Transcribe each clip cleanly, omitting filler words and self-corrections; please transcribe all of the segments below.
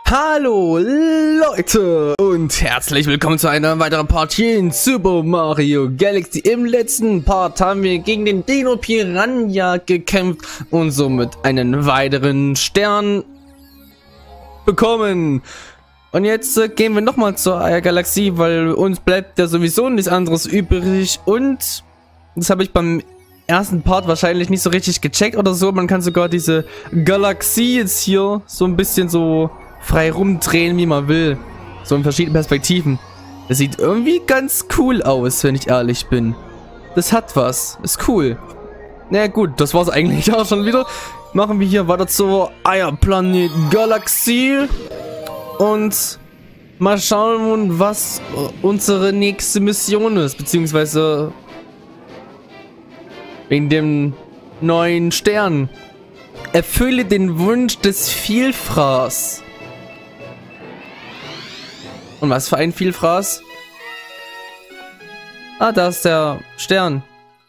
Hallo Leute und herzlich willkommen zu einer weiteren Partie in Super Mario Galaxy. Im letzten Part haben wir gegen den Dino Piranha gekämpft und somit einen weiteren Stern bekommen. Und jetzt gehen wir nochmal zur Eiergalaxie, weil uns bleibt ja sowieso nichts anderes übrig. Und das habe ich beim ersten Part wahrscheinlich nicht so richtig gecheckt oder so. Man kann sogar diese Galaxie jetzt hier so ein bisschen so frei rumdrehen, wie man will. So in verschiedenen Perspektiven. Das sieht irgendwie ganz cool aus, wenn ich ehrlich bin. Das hat was. Ist cool. Na naja, gut, das war's eigentlich auch schon wieder. Machen wir hier weiter zur Eierplanet Galaxie. Und mal schauen, was unsere nächste Mission ist. Beziehungsweise wegen dem neuen Stern. Erfülle den Wunsch des Vielfraß. Und was für ein Vielfraß? Ah, da ist der Stern.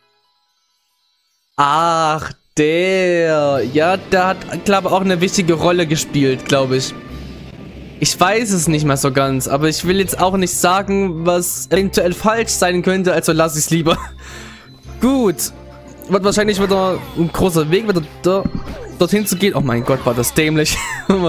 Ach, der. Ja, der hat, glaube ich, auch eine wichtige Rolle gespielt, glaube ich. Ich weiß es nicht mehr so ganz, aber ich will jetzt auch nicht sagen, was eventuell falsch sein könnte, also lasse ich es lieber. Gut. Wird wahrscheinlich wieder ein großer Weg, wieder dorthin zu gehen. Oh mein Gott, war das dämlich.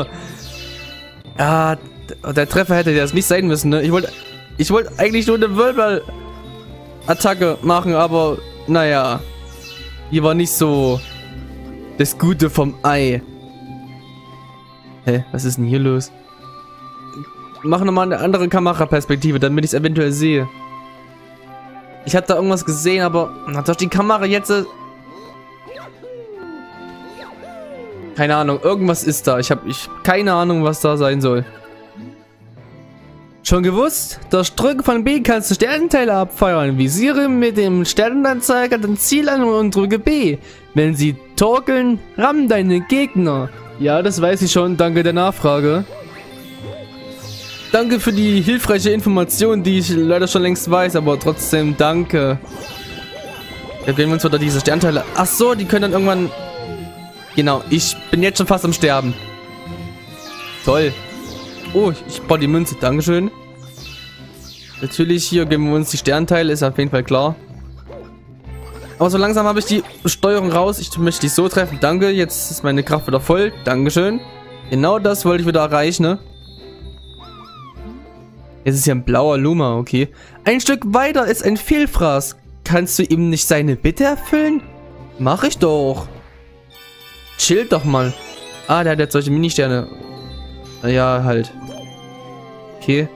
Ja, der Treffer hätte das nicht sein müssen, ne? Ich wollte eigentlich nur eine Wirbel-Attacke machen, aber naja. Hier war nicht so das Gute vom Ei. Hä, was ist denn hier los? Mach nochmal eine andere Kameraperspektive, damit ich es eventuell sehe. Ich hatte da irgendwas gesehen, aber hat doch die Kamera jetzt... Keine Ahnung, irgendwas ist da. Ich habe keine Ahnung, was da sein soll. Schon gewusst? Durch Drücken von B kannst du Sternenteile abfeuern. Visiere mit dem Sternenanzeiger dein Ziel an und drücke B. Wenn sie torkeln, rammen deine Gegner. Ja, das weiß ich schon. Danke der Nachfrage. Danke für die hilfreiche Information, die ich leider schon längst weiß, aber trotzdem danke. Jetzt gehen wir uns wieder diese Sternteile. Ach so, die können dann irgendwann... Genau, ich bin jetzt schon fast am Sterben. Toll. Oh, ich brauche die Münze. Dankeschön. Natürlich, hier geben wir uns die Sternteile, ist auf jeden Fall klar. Aber so langsam habe ich die Steuerung raus. Ich möchte die so treffen. Danke, jetzt ist meine Kraft wieder voll. Dankeschön. Genau das wollte ich wieder erreichen, ne? Jetzt ist hier ein blauer Luma, okay. Ein Stück weiter ist ein Vielfraß. Kannst du ihm nicht seine Bitte erfüllen? Mach ich doch. Chillt doch mal. Ah, der hat jetzt solche Ministerne. Ja, halt. Okay.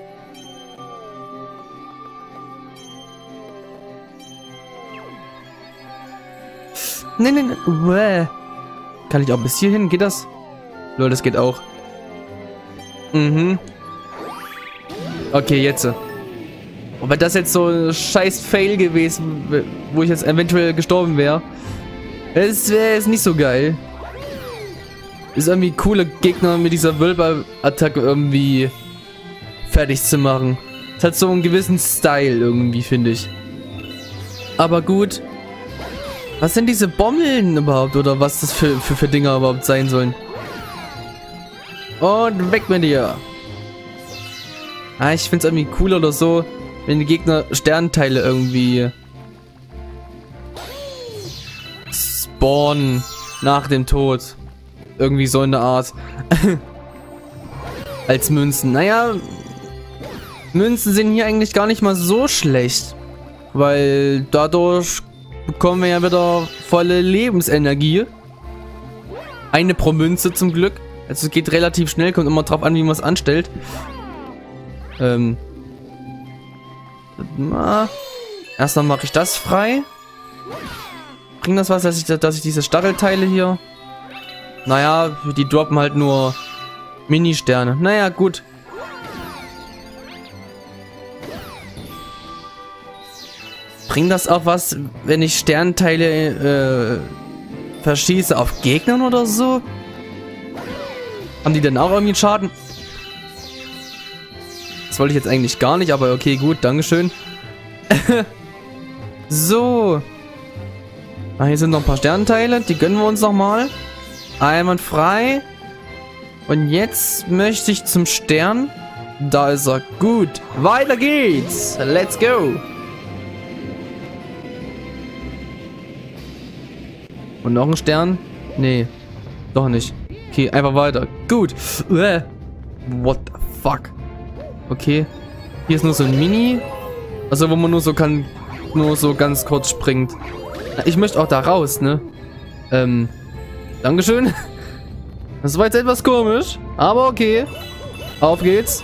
Nein. Kann ich auch bis hierhin? Geht das? Lol, das geht auch. Mhm. Okay, jetzt. Aber das jetzt so ein scheiß Fail gewesen, wo ich jetzt eventuell gestorben wäre. Es wäre jetzt nicht so geil. Ist irgendwie coole Gegner mit dieser Wirbel-Attacke irgendwie fertig zu machen. Es hat so einen gewissen Style irgendwie, finde ich. Aber gut. Was sind diese Bommeln überhaupt? Oder was das für Dinger überhaupt sein sollen? Und weg mit dir. Ah, ich finde es irgendwie cool oder so, wenn die Gegner Sternteile irgendwie spawnen nach dem Tod. Irgendwie so in der Art. Als Münzen. Naja, Münzen sind hier eigentlich gar nicht mal so schlecht. Weil dadurch bekommen wir ja wieder volle Lebensenergie. Eine pro Münze zum Glück. Also es geht relativ schnell, kommt immer drauf an, wie man es anstellt. Erstmal mache ich das frei. Bringt das was, dass ich diese Stachelteile hier... Naja, die droppen halt nur Mini-Sterne. Naja, gut. Bringt das auch was, wenn ich Sternteile verschieße auf Gegnern oder so? Haben die denn auch irgendwie einen Schaden? Das wollte ich jetzt eigentlich gar nicht, aber okay, gut, dankeschön. So. Ah, hier sind noch ein paar Sternteile, die gönnen wir uns nochmal. Einwandfrei. Und jetzt möchte ich zum Stern. Da ist er. Gut. Weiter geht's. Let's go. Und noch ein Stern? Nee. Doch nicht. Okay, einfach weiter. Gut. What the fuck? Okay. Hier ist nur so ein Mini. Also wo man nur so kann, nur so ganz kurz springt. Ich möchte auch da raus, ne? Dankeschön. Das war jetzt etwas komisch, aber okay. Auf geht's.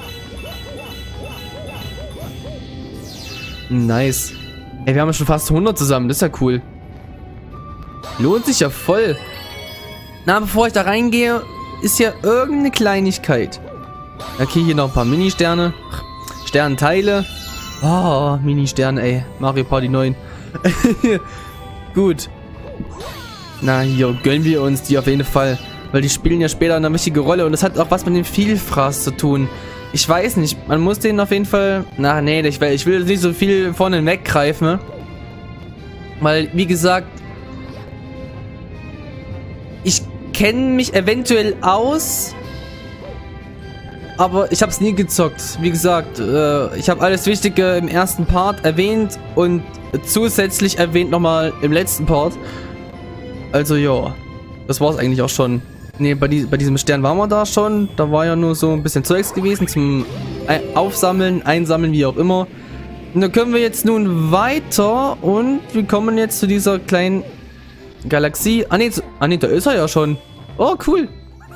Nice. Ey, wir haben schon fast 100 zusammen, das ist ja cool. Lohnt sich ja voll. Na, bevor ich da reingehe, ist ja irgendeine Kleinigkeit. Okay, hier noch ein paar Mini-Sterne. Sternteile. Oh, Mini-Sterne, ey. Mario Party 9. Gut. Na, hier gönnen wir uns die auf jeden Fall. Weil die spielen ja später eine wichtige Rolle. Und das hat auch was mit dem Vielfraß zu tun. Ich weiß nicht. Man muss denen auf jeden Fall... Na, nee, ich will nicht so viel vorne weggreifen. Weil, wie gesagt... Ich kenne mich eventuell aus... Aber ich habe es nie gezockt. Wie gesagt, ich habe alles Wichtige im ersten Part erwähnt. Und zusätzlich erwähnt nochmal im letzten Part. Also, ja. Das war es eigentlich auch schon. Ne, bei diesem Stern waren wir da schon. Da war ja nur so ein bisschen Zeugs gewesen zum Aufsammeln, Einsammeln, wie auch immer. Und da können wir jetzt nun weiter und wir kommen jetzt zu dieser kleinen Galaxie. Ah ne, da ist er ja schon. Oh, cool.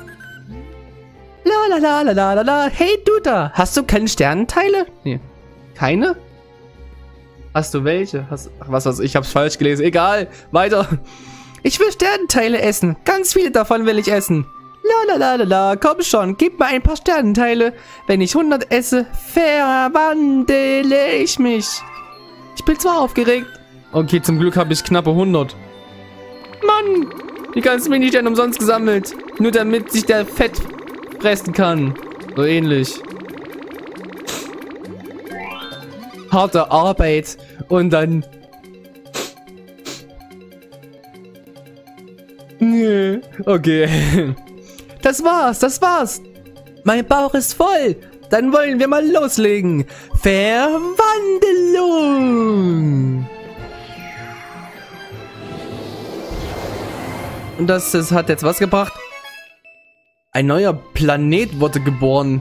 La la la la la la la. Hey, du da. Hast du keine Sternenteile? Nee. Keine? Hast du welche? Ach, was, ich hab's falsch gelesen. Egal. Weiter. Ich will Sternenteile essen. Ganz viele davon will ich essen. La la la la la. Komm schon, gib mir ein paar Sternenteile. Wenn ich 100 esse, verwandle ich mich. Ich bin zwar aufgeregt. Okay, zum Glück habe ich knappe 100. Mann, die ganzen Mini-Sterne umsonst gesammelt. Nur damit sich der Fett fressen kann. So ähnlich. Harte Arbeit. Und dann... Okay. Das war's. Mein Bauch ist voll. Dann wollen wir mal loslegen. Verwandlung. Und das hat jetzt was gebracht? Ein neuer Planet wurde geboren.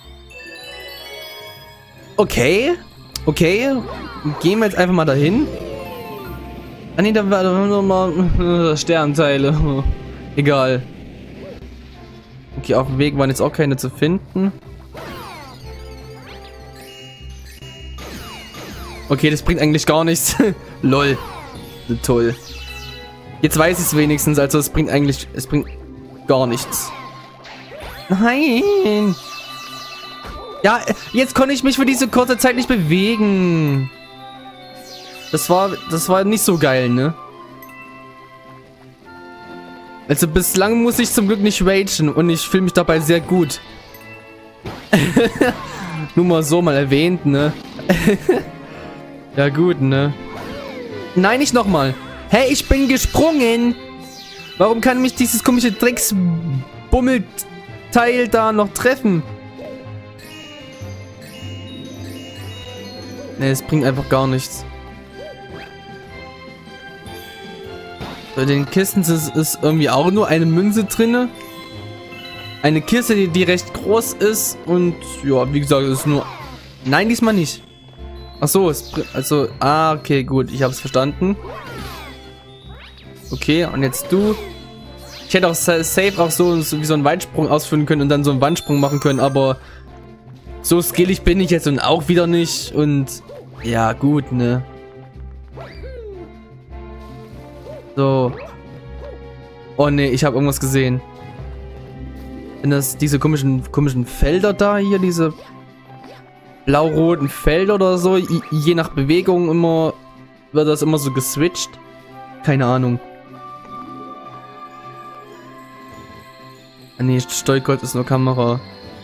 Okay. Okay. Gehen wir jetzt einfach mal dahin. Ah ne, da waren nochmal Sternteile. Egal. Okay, auf dem Weg waren jetzt auch keine zu finden. Okay, das bringt eigentlich gar nichts. Lol. Toll. Jetzt weiß ich es wenigstens, also es bringt gar nichts. Nein. Ja, jetzt konnte ich mich für diese kurze Zeit nicht bewegen. Das war nicht so geil, ne? Also bislang muss ich zum Glück nicht ragen und ich fühle mich dabei sehr gut. Nur mal so mal erwähnt, ne? Ja gut, ne? Nein, nicht nochmal. Hey, ich bin gesprungen. Warum kann mich dieses komische Drecksbummelteil da noch treffen? Ne, es bringt einfach gar nichts. Bei den Kisten ist irgendwie auch nur eine Münze drinne. Eine Kiste, die recht groß ist. Und ja, wie gesagt, es ist nur... Nein, diesmal nicht. Ach so, also... Ah, okay, gut. Ich habe es verstanden. Okay, und jetzt du. Ich hätte auch safe auch so wie so einen Weitsprung ausführen können und dann so einen Wandsprung machen können. Aber so skillig bin ich jetzt und auch wieder nicht. Und ja, gut, ne? So. Oh ne, ich habe irgendwas gesehen. Sind das diese komischen Felder da hier, diese blau-roten Felder oder so? Je nach Bewegung immer wird das immer so geswitcht. Keine Ahnung. Ah ne, Steuerkreuz ist nur Kamera.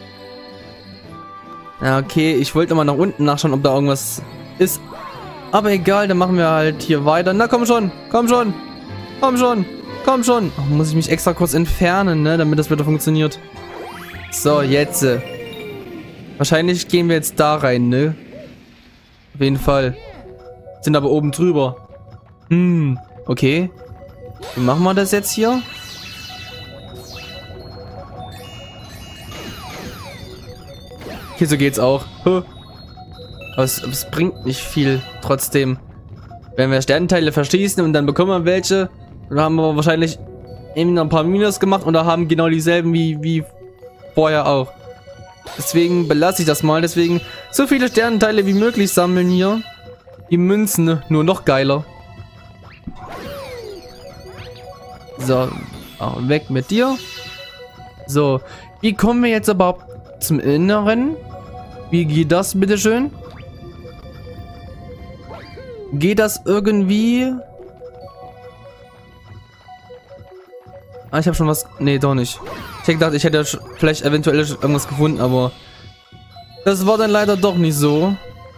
Ja, okay, ich wollte mal nach unten nachschauen, ob da irgendwas ist. Aber egal, dann machen wir halt hier weiter. Na, komm schon, komm schon. Komm schon. Komm schon. Oh, muss ich mich extra kurz entfernen, ne? Damit das wieder funktioniert. So, jetzt. Wahrscheinlich gehen wir jetzt da rein, ne? Auf jeden Fall. Sind aber oben drüber. Okay. Wie machen wir das jetzt hier? Okay, so geht's auch. Aber es bringt nicht viel trotzdem. Wenn wir Sternenteile verschießen und dann bekommen wir welche, dann haben wir wahrscheinlich eben ein paar Minus gemacht und da haben genau dieselben wie vorher auch. Deswegen belasse ich das mal. Deswegen so viele Sternenteile wie möglich sammeln hier. Die Münzen nur noch geiler. So, weg mit dir. So, wie kommen wir jetzt überhaupt zum Inneren? Wie geht das, bitteschön? Geht das irgendwie? Ah, ich habe schon was... Nee, doch nicht. Ich hätte gedacht, ich hätte vielleicht eventuell irgendwas gefunden, aber... Das war dann leider doch nicht so.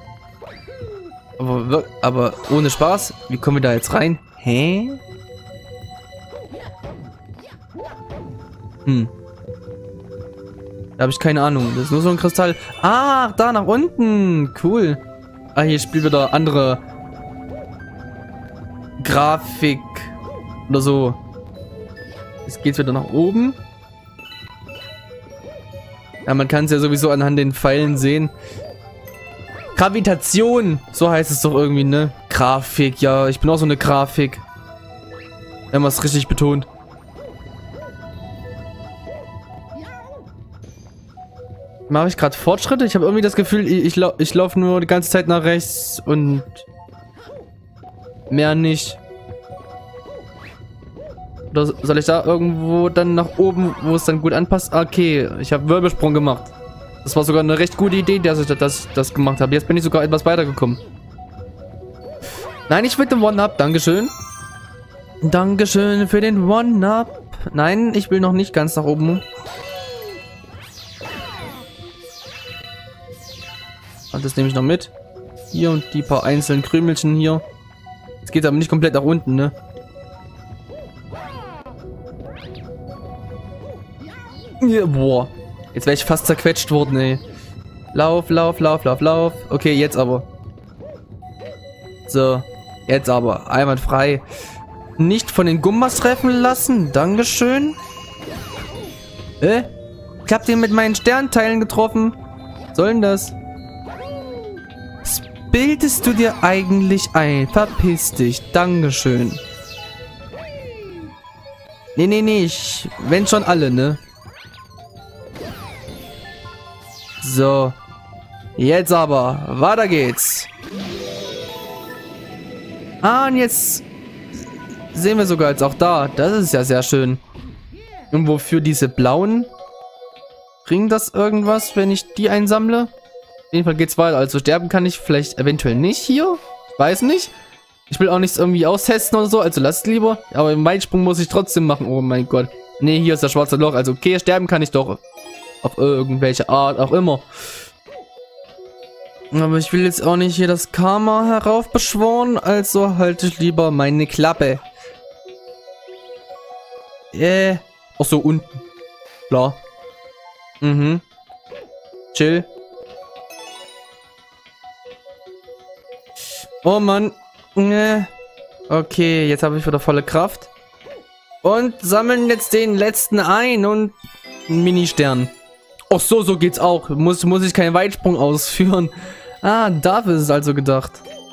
Aber ohne Spaß, wie kommen wir da jetzt rein? Hä? Da habe ich keine Ahnung. Das ist nur so ein Kristall. Ah, da nach unten. Cool. Ah, hier spielt wieder andere Grafik oder so. Jetzt geht's wieder nach oben. Ja, man kann es ja sowieso anhand den Pfeilen sehen. Gravitation, so heißt es doch irgendwie, ne? Grafik, ja, ich bin auch so eine Grafik. Wenn man es richtig betont. Mache ich gerade Fortschritte? Ich habe irgendwie das Gefühl, ich laufe nur die ganze Zeit nach rechts und mehr nicht. Oder soll ich da irgendwo dann nach oben, wo es dann gut anpasst? Okay, ich habe Wirbelsprung gemacht. Das war sogar eine recht gute Idee, dass ich das gemacht habe. Jetzt bin ich sogar etwas weitergekommen. Nein, ich will den One-Up. Dankeschön. Dankeschön für den One-Up. Nein, ich will noch nicht ganz nach oben. Und das nehme ich noch mit. Hier und die paar einzelnen Krümelchen hier. Es geht aber nicht komplett nach unten, ne? Ja, boah. Jetzt wäre ich fast zerquetscht worden, ey. Lauf, lauf, lauf, lauf, lauf. Okay, jetzt aber. So. Jetzt aber. Einwandfrei. Nicht von den Gummas treffen lassen. Dankeschön. Ich hab den mit meinen Sternteilen getroffen. Was soll denn das? Was bildest du dir eigentlich ein? Verpiss dich. Dankeschön. Nee, nee, nee. Wenn schon alle, ne? So. Jetzt aber. Weiter geht's. Ah, und jetzt sehen wir sogar jetzt auch da. Das ist ja sehr schön. Und wofür diese blauen? Bringt das irgendwas, wenn ich die einsammle? Auf jeden Fall geht's weiter. Also sterben kann ich vielleicht eventuell nicht hier. Ich weiß nicht. Ich will auch nichts irgendwie austesten oder so. Also lasst lieber. Aber im Weitsprung muss ich trotzdem machen. Oh mein Gott. Nee, hier ist das schwarze Loch. Also okay, sterben kann ich doch. Auf irgendwelche Art auch immer. Aber ich will jetzt auch nicht hier das Karma heraufbeschworen. Also halte ich lieber meine Klappe. Ach so, unten. Klar. Chill. Oh Mann. Okay, jetzt habe ich wieder volle Kraft. Und sammeln jetzt den letzten ein und einen Mini-Stern. Ach so, so geht's auch. Muss ich keinen Weitsprung ausführen. Ah, dafür ist es also gedacht.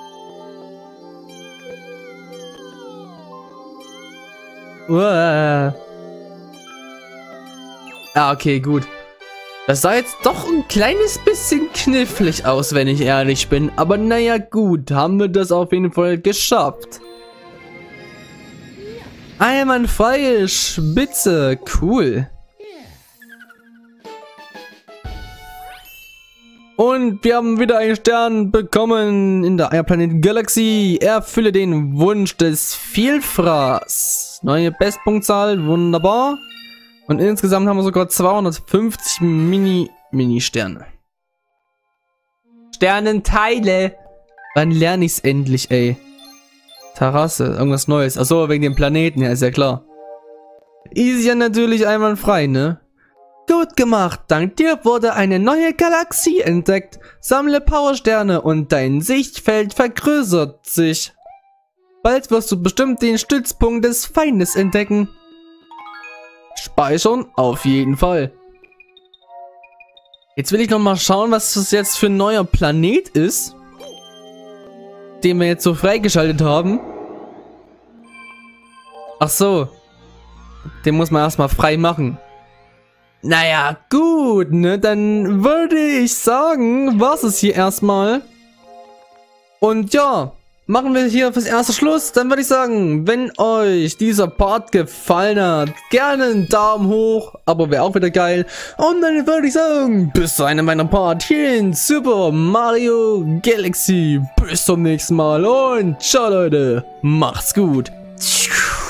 Uah. Ah, okay, gut. Das sah jetzt doch ein kleines bisschen knifflig aus, wenn ich ehrlich bin. Aber naja, gut. Haben wir das auf jeden Fall geschafft. Einwandfreie Spitze. Cool. Und wir haben wieder einen Stern bekommen in der Eierplanet-Galaxie. Erfülle den Wunsch des Vielfraß. Neue Bestpunktzahl, wunderbar. Und insgesamt haben wir sogar 250 Mini-Sterne. Sternenteile. Wann lerne ich's endlich, ey? Terrasse, irgendwas Neues. Achso, wegen dem Planeten, ja, ist ja klar. Easy ja natürlich einwandfrei, ne? Gut gemacht, dank dir wurde eine neue Galaxie entdeckt. Sammle Powersterne und dein Sichtfeld vergrößert sich. Bald wirst du bestimmt den Stützpunkt des Feindes entdecken. Speichern, auf jeden Fall. Jetzt will ich nochmal schauen, was das jetzt für ein neuer Planet ist, den wir jetzt so freigeschaltet haben. Ach so. Den muss man erstmal frei machen. Naja, gut, ne? Dann würde ich sagen, war's es hier erstmal. Und ja, machen wir hier fürs erste Schluss. Dann würde ich sagen, wenn euch dieser Part gefallen hat, gerne einen Daumen hoch, aber wäre auch wieder geil. Und dann würde ich sagen, bis zu einem meiner Part hier in Super Mario Galaxy. Bis zum nächsten Mal und ciao Leute, macht's gut.